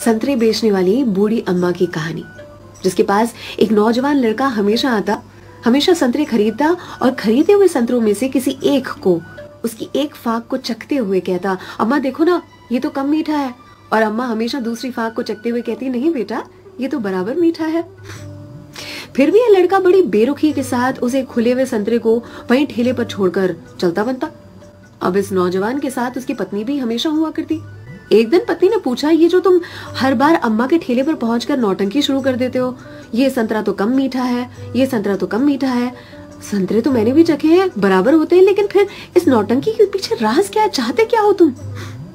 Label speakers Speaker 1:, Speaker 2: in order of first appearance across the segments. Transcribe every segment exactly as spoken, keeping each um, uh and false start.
Speaker 1: संतरे बेचने वाली बूढ़ी अम्मा की कहानी, जिसके पास एक नौजवान लड़का हमेशा आता, हमेशा संतरे खरीदता और खरीदे हुए संतरों में से किसी एक को, उसकी एक फाक को चखते हुए कहता, अम्मा देखो ना, ये तो कम मीठा है। और अम्मा हमेशा दूसरी फाक को चखते हुए कहती, नहीं बेटा, ये तो बराबर मीठा है। फिर भी यह लड़का बड़ी बेरुखी के साथ उसे खुले हुए संतरे को वहीं ठेले पर छोड़कर चलता बनता। अब इस नौजवान के साथ उसकी पत्नी भी हमेशा हुआ करती। एक दिन पत्नी ने पूछा, ये जो तुम हर बार अम्मा के ठेले पर पहुंचकर नौटंकी शुरू कर देते हो, ये संतरा तो कम मीठा है, ये संतरा तो कम मीठा है। संतरे तो मैंने भी चखे हैं, बराबर होते हैं, लेकिन फिर इस नौटंकी के पीछे राज क्या है, चाहते क्या हो तुम?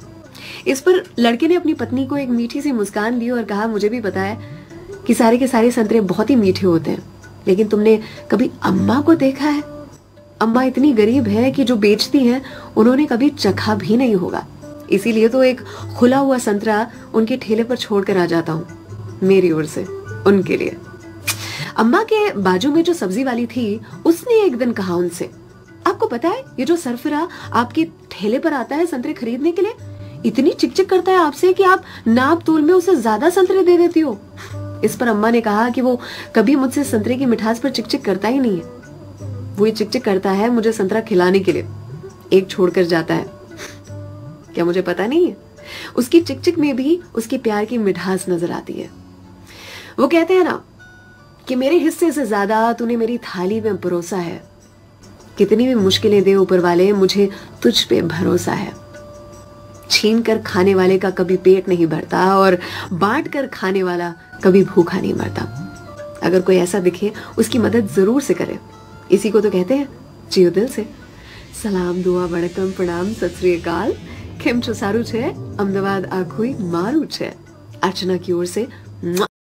Speaker 1: इस पर लड़के ने अपनी पत्नी को एक मीठी सी मुस्कान दी और कहा, मुझे भी पता है कि सारे के सारे संतरे बहुत ही मीठे होते हैं, लेकिन तुमने कभी अम्मा को देखा है? अम्मा इतनी गरीब है कि जो बेचती हैं उन्होंने कभी चखा भी नहीं होगा, इसीलिए तो एक खुला हुआ संतरा उनके ठेले पर छोड़कर आ जाता हूँ, मेरी ओर से उनके लिए। अम्मा के बाजू में जो सब्जी वाली थी, उसने एक दिन कहा उनसे, आपको पता है ये जो सरफिरा आपके ठेले पर आता है संतरे खरीदने के लिए, इतनी चिकचिक करता है आपसे कि आप नाप तोल में उसे ज्यादा संतरे दे देती हो। इस पर अम्मा ने कहा कि वो कभी मुझसे संतरे की मिठास पर चिकचिक करता ही नहीं है, वो ये चिकचिक करता है मुझे संतरा खिलाने के लिए, एक छोड़कर जाता है। क्या मुझे पता नहीं है? उसकी चिकचिक में भी उसके प्यार की मिठास नजर आती है। वो कहते हैं ना कि मेरे हिस्से से ज्यादा तूने मेरी थाली में परोसा है, कितनी भी मुश्किलें दे ऊपर वाले, मुझे तुझ पे भरोसा है। छीन कर खाने वाले का कभी पेट नहीं भरता और बांट कर खाने वाला कभी भूखा नहीं मरता। अगर कोई ऐसा दिखे, उसकी मदद जरूर से करे। इसी को तो कहते हैं जियो दिल से। सलाम, दुआ, वड़कम, प्रणाम, सत श्री अकाल। केम छो सारू छे? अहमदाबाद आखुई मारू छे। अर्चना की ओर से।